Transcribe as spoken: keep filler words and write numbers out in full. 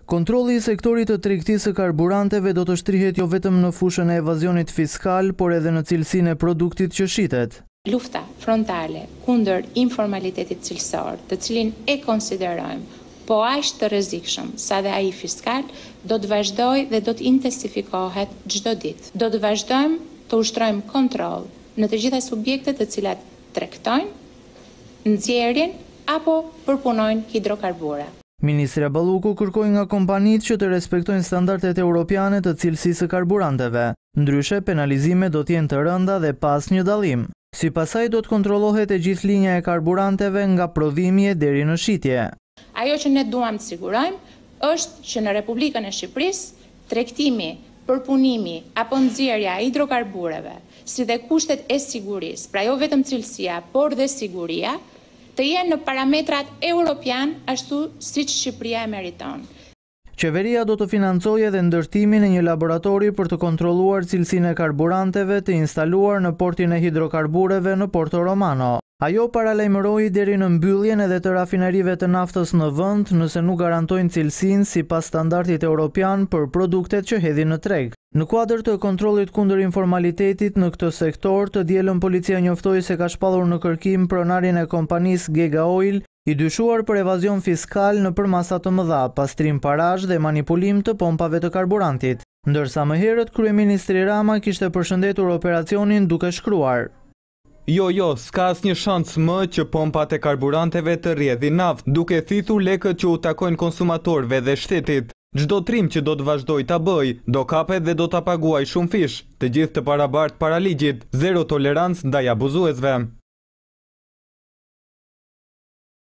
Kontrolli i sektorit të tregtisë së karburanteve do të shtrihet jo vetëm në fushën e evazionit fiskal, por edhe në cilësinë e produktit që shitet. Lufta frontale kundër informalitetit cilësor, të cilin e konsiderojmë po aq të rrezikshëm sa dhe ai fiskal, do të vazhdojë dhe do të intensifikohet çdo ditë. Do të vazhdojmë të ushtrojmë kontroll në të gjitha subjektet të cilat tregtojnë, nxjerrin apo përpunojnë hidrokarbura. Ministri Balluku kërkoi nga kompanitë që të respektojnë standardet europiane të cilësisë së karburanteve, ndryshe penalizimet do të jenë të rënda dhe pas një dallim. Sipas saj do të kontrollohet e gjithë linja e karburanteve nga prodhimi deri në shitje. Ajo që ne duam të sigurojmë është që në Republikën e Shqipërisë tregtimi, përpunimi apo nxjerrja e hidrokarbureve, si dhe kushtet e sigurisë, pra jo vetëm cilësia, por dhe siguria, të jenë në parametrat europian ashtu siç Shqipëria e meriton. Qeveria do të financojë edhe ndërtimin e një laboratori për të kontrolluar cilësinë e karburanteve të instaluar në portin e hidrokarbureve në Porto Romano. Ajo paralajmëroi deri në mbylljen edhe të rafinerive të naftës në vend nëse nuk garantojnë cilësinë sipas standardit evropian për produktet që hedhin në treg. Në kuadër të kontrollit kundër informalitetit në këtë sektor, të dielën policia njoftoi se ka shpallur në kërkim pronarin e kompanisë Gega Oil, i dyshuar për evazion fiskal në përmasa të mëdha, pastrim parash dhe manipulim të pompave të karburantit. Ndërsa më herët kryeministri Rama kishte përshëndetur operacionin duke shkruar: Jo, jo, s'ka asnjë shans më që pompat e karburanteve të rrjedhin naftë, duke thithur lekët që u takojnë konsumatorëve dhe shtetit. Çdo trim që do të vazhdoj ta bëj, do kapet dhe do ta paguaj shumë fish, të gjithë të parabartë para ligjit, zero tolerancë ndaj abuzuesve.